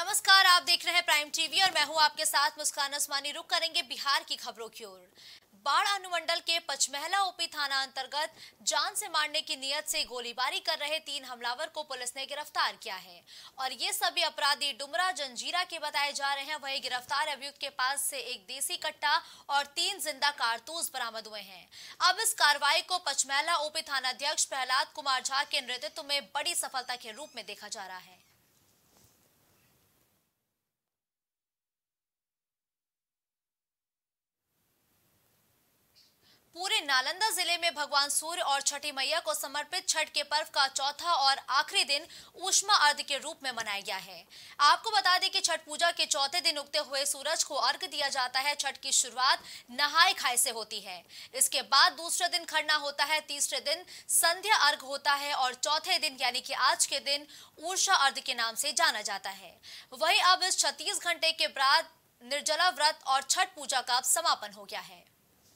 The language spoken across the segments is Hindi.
नमस्कार, आप देख रहे हैं प्राइम टीवी और मैं हूं आपके साथ मुस्कान असमानी। रुक करेंगे बिहार की खबरों की ओर। बाढ़ अनुमंडल के पचमहला ओपी थाना अंतर्गत जान से मारने की नियत से गोलीबारी कर रहे 3 हमलावर को पुलिस ने गिरफ्तार किया है और ये सभी अपराधी डुमरा जंजीरा के बताए जा रहे हैं। वहीं गिरफ्तार अभियुक्त के पास से एक देसी कट्टा और 3 जिंदा कारतूस बरामद हुए हैं। अब इस कार्रवाई को पचमहला ओपी थानाध्यक्ष प्रहलाद कुमार झा के नेतृत्व में बड़ी सफलता के रूप में देखा जा रहा है। पूरे नालंदा जिले में भगवान सूर्य और छठी मैया को समर्पित छठ के पर्व का चौथा और आखिरी दिन ऊष्मा अर्घ के रूप में मनाया गया है। आपको बता दें कि छठ पूजा के चौथे दिन उगते हुए सूरज को अर्घ दिया जाता है। छठ की शुरुआत नहाय खाए से होती है। इसके बाद दूसरे दिन खरना होता है, तीसरे दिन संध्या अर्घ होता है और चौथे दिन यानी कि आज के दिन ऊर्जा अर्घ के नाम से जाना जाता है। वहीं अब इस 36 घंटे के बाद निर्जला व्रत और छठ पूजा का समापन हो गया है।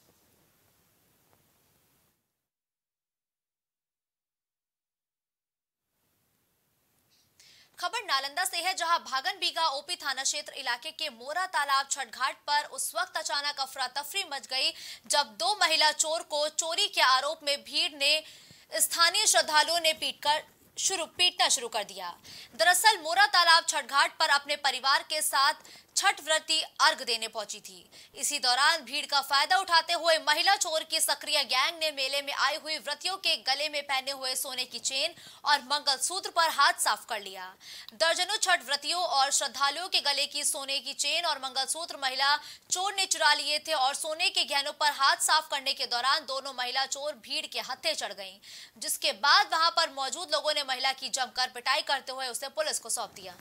खबर नालंदा से है, जहां भागनबीघा ओपी थाना क्षेत्र इलाके के मोरा तालाब छठ घाट पर उस वक्त अचानक अफरा तफरी मच गई जब 2 महिला चोर को चोरी के आरोप में भीड़ ने स्थानीय श्रद्धालुओं ने पीटना शुरू कर दिया। दरअसल मोरा तालाब छठ घाट पर अपने परिवार के साथ छठ व्रती अर्घ देने पहुंची थी। इसी दौरान भीड़ का फायदा उठाते हुए महिला चोर की सक्रिय गैंग ने मेले में आई हुई व्रतियों के गले में पहने हुए सोने की चेन और मंगलसूत्र पर हाथ साफ कर लिया। दर्जनों छठ व्रतियों और श्रद्धालुओं के गले की सोने की चेन और मंगलसूत्र महिला चोर ने चुरा लिए थे और सोने के गहनों पर हाथ साफ करने के दौरान दोनों महिला चोर भीड़ के हत्थे चढ़ गईं, जिसके बाद वहां पर मौजूद लोगों ने महिला की जमकर पिटाई करते हुए उसे पुलिस को सौंप दिया।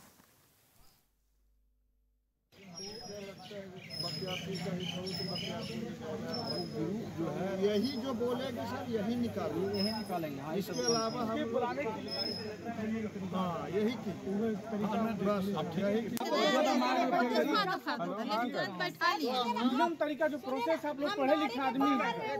यही जो बोलेगी सर यही निकालेंगे। हाँ, इसके अलावा हम यही तरीका जो प्रोसेस आप लोग पढ़े लिखे आदमी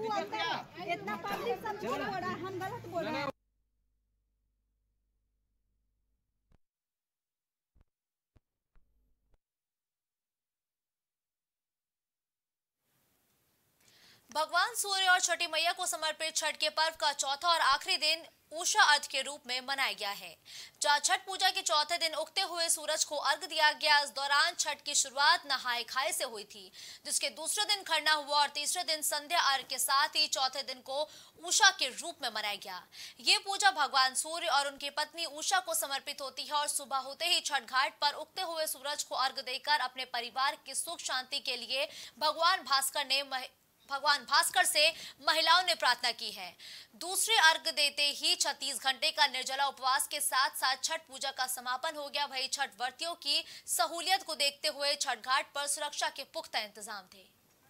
भगवान सूर्य और छठी मैया को समर्पित छठ के पर्व का चौथा और आखिरी दिन उषा अर्घ के रूप में मनाया गया है, जहां छठ पूजा के चौथे दिन उगते हुए सूरज को अर्घ दिया गया। इस दौरान छठ की शुरुआत नहाय खाए से हुई थी, जिसके दूसरे दिन खरना हुआ और तीसरे दिन संध्या अर्घ के साथ ही चौथे दिन को उषा के रूप में मनाया गया। ये पूजा भगवान सूर्य और उनकी पत्नी उषा को समर्पित होती है और सुबह होते ही छठ घाट पर उगते हुए सूरज को अर्घ देकर अपने परिवार की सुख शांति के लिए भगवान भास्कर से महिलाओं ने प्रार्थना की है। दूसरे अर्घ देते ही 36 घंटे का निर्जला उपवास के साथ साथ छठ पूजा का समापन हो गया। वहीं छठ व्रतियों की सहूलियत को देखते हुए छठ घाट पर सुरक्षा के पुख्ता इंतजाम थे।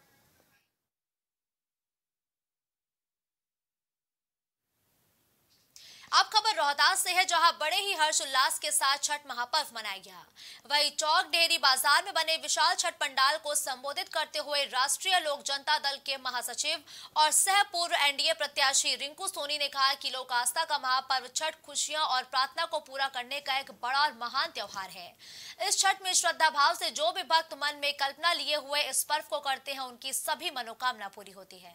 अब खबर रोहतास से है, जहां बड़े ही हर्ष उल्लास के साथ छठ महापर्व मनाया गया। वहीं चौक डेहरी बाजार में बने विशाल छठ पंडाल को संबोधित करते हुए राष्ट्रीय लोक जनता दल के महासचिव और सह पूर्व एनडीए प्रत्याशी रिंकू सोनी ने कहा कि लोक आस्था का महापर्व छठ खुशियां और प्रार्थना को पूरा करने का एक बड़ा और महान त्योहार है। इस छठ में श्रद्धा भाव से जो भी भक्त मन में कल्पना लिए हुए इस पर्व को करते हैं, उनकी सभी मनोकामना पूरी होती है।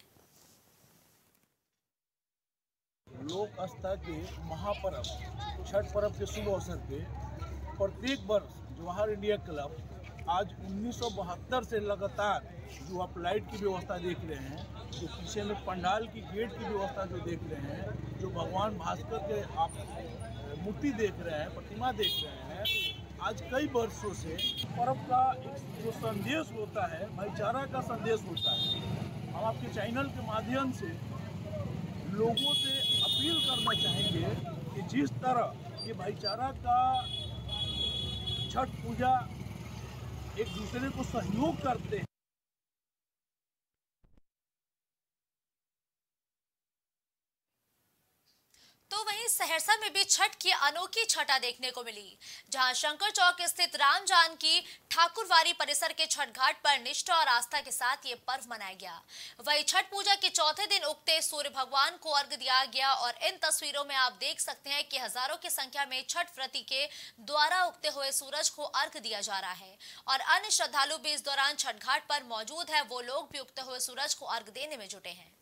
लोक आस्था के महापर्व छठ पर्व के शुभ अवसर पे प्रत्येक वर्ष जवाहर इंडिया क्लब आज 1972 से लगातार जो आप लाइट की व्यवस्था देख रहे हैं, जो पीछे में पंडाल की गेट की व्यवस्था जो देख रहे हैं, जो भगवान भास्कर के आप मूर्ति देख रहे हैं, प्रतिमा देख रहे हैं, आज कई वर्षों से पर्व का एक जो संदेश होता है, भाईचारा का संदेश होता है। हम आपके चैनल के माध्यम से लोगों से अपील करना चाहेंगे कि जिस तरह ये भाईचारा का छठ पूजा एक दूसरे को सहयोग करते हैं, तो वहीं वहीं सहरसा में भी छठ की अनोखी छटा देखने को मिली, जहां शंकर चौक स्थित राम जानकी ठाकुरवारी परिसर के छठ घाट पर निष्ठा और आस्था के साथ ये पर्व मनाया गया। वहीं छठ पूजा के चौथे दिन उगते सूर्य भगवान को अर्घ्य दिया गया और इन तस्वीरों में आप देख सकते हैं कि हजारों की संख्या में छठ व्रती के द्वारा उगते हुए सूरज को अर्घ्य दिया जा रहा है और अन्य श्रद्धालु भी इस दौरान छठ घाट पर मौजूद है। वो लोग भी उगते हुए सूरज को अर्घ्य देने में जुटे हैं।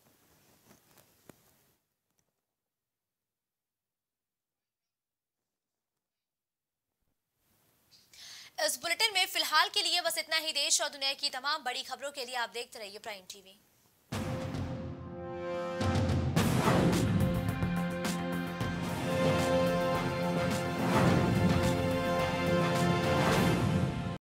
इस बुलेटिन में फिलहाल के लिए बस इतना ही। देश और दुनिया की तमाम बड़ी खबरों के लिए आप देखते रहिए प्राइम टीवी।